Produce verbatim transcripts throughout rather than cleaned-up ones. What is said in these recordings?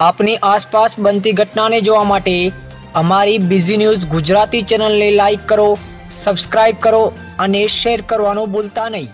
આપની આસપાસ બનતી ઘટનાને જોવા માટે અમારી બીઝી ન્યૂઝ ગુજરાતી ચેનલને લાઈક કરો, સબસ્ક્રાઇબ કરો અને શેર કરવાનું ભૂલતા નહીં।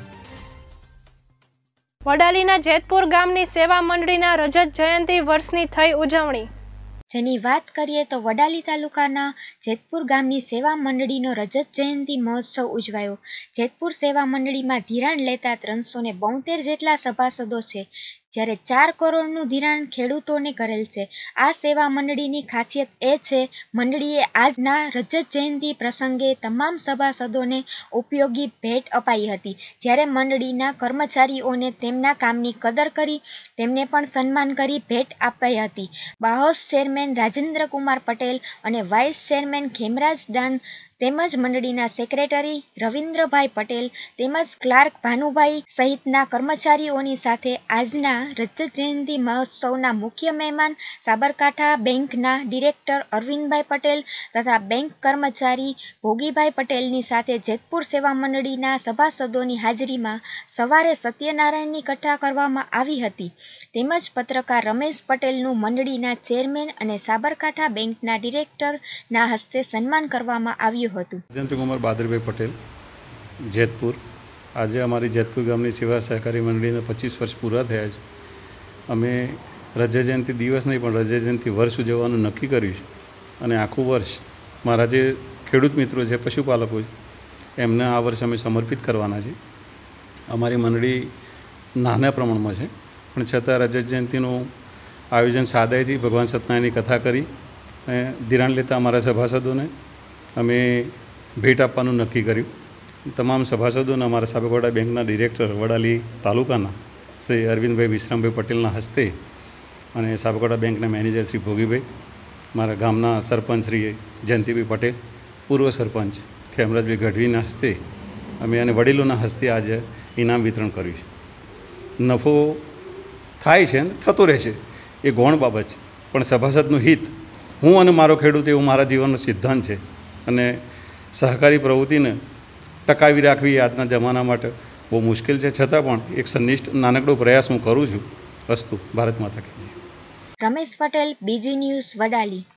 વડાલીના જેતપુર ગામની સેવા મંડળીના રજત જયંતિ વર્ષની થઈ ઉજવણી। જેની વાત કરીએ તો વડાલી તાલુકાના જેતપુર ગામની સેવા મંડળીનો રજત જયંતિ મહોત્સવ ઉજવાયો। જેતપુર સેવા મંડળીમાં ધિરાણ લેતા ત્રણસો ને બોતેર જેટલા સભાસદો છે, જ્યારે ચાર કરોડનું ધિરાણ ખેડૂતોને કરેલ છે। આ સેવા મંડળીની ખાસિયત એ છે, મંડળીએ આજના રજત જયંતિ પ્રસંગે તમામ સભાસદોને ઉપયોગી ભેટ અપાઈ હતી, જ્યારે મંડળીના કર્મચારીઓને તેમના કામની કદર કરી તેમને પણ સન્માન કરી ભેટ અપાઈ હતી। બાહોશ ચેરમેન રાજેન્દ્ર કુમાર પટેલ અને વાઇસ ચેરમેન ખેમરાજ દાન તેમજ મંડળીના સેક્રેટરી રવિન્દ્રભાઈ પટેલ તેમજ ક્લાર્ક ભાનુભાઈ સહિતના કર્મચારીઓની સાથે આજના રજત જયંતિ મહોત્સવના મુખ્ય મહેમાન સાબરકાંઠા બેંકના ડિરેક્ટર અરવિંદભાઈ પટેલ તથા બેંક કર્મચારી ભોગીભાઈ પટેલની સાથે જેતપુર સેવા મંડળીના સભાસદોની હાજરીમાં સવારે સત્યનારાયણની કથા કરવામાં આવી હતી, તેમજ પત્રકાર રમેશ પટેલનું મંડળીના ચેરમેન અને સાબરકાંઠા બેંકના ડિરેક્ટરના હસ્તે સન્માન કરવામાં આવ્યું હતું। રાજેન્દ્ર કુમાર બહાદુરભાઈ પટેલ, જેતપુર। આજે અમારી જેતપુર ગામની સેવા સહકારી મંડળીને પચીસ વર્ષ પૂરા થયા છે। અમે રજત જયંતિ દિવસ નહીં પણ રજત જયંતિ વર્ષ ઉજવવાનું નક્કી કર્યું છે અને આખું વર્ષ મારા જે ખેડૂત મિત્રો છે, પશુપાલકો છે, એમને આ વર્ષ અમે સમર્પિત કરવાના છે। અમારી મંડળી નાના પ્રમાણમાં છે, પણ છતાં રજત જયંતિનું આયોજન સાદાઈથી ભગવાન સત્યનારાયણની કથા કરી અને ધિરાણ લેતા અમારા સભાસદોને અમે ભેટ આપવાનું નક્કી કર્યું। તમામ સભાસદોને અમારા સાબરકાંઠા બેંકના ડિરેક્ટર વડાલી તાલુકાના શ્રી અરવિંદભાઈ વિશ્રામભાઈ પટેલના હસ્તે અને સાબરકાંઠા બેંકના મેનેજર શ્રી ભોગીભાઈ, મારા ગામના સરપંચ શ્રી જયંતિભાઈ પટેલ, પૂર્વ સરપંચ ખેમરાજભાઈ ગઢવીના હસ્તે અમે અને વડીલોના હસ્તે આજે ઇનામ વિતરણ કર્યું છે। નફો થાય છે ને થતો રહેશે, એ ગૌણ બાબત છે, પણ સભાસદનું હિત હું અને મારો ખેડૂત એવું મારા જીવનનો સિદ્ધાંત છે અને સહકારી પ્રવૃત્તિને ટકાવી રાખવી આજના જમાના માટે બહુ મુશ્કેલ છે, છતાં પણ એક સંનિષ્ઠ નાનકડો પ્રયાસ હું કરું છું। અસ્તુ ભારત માતા કી જય। રમેશ પટેલ, બીજી ન્યૂઝ, વડાલી।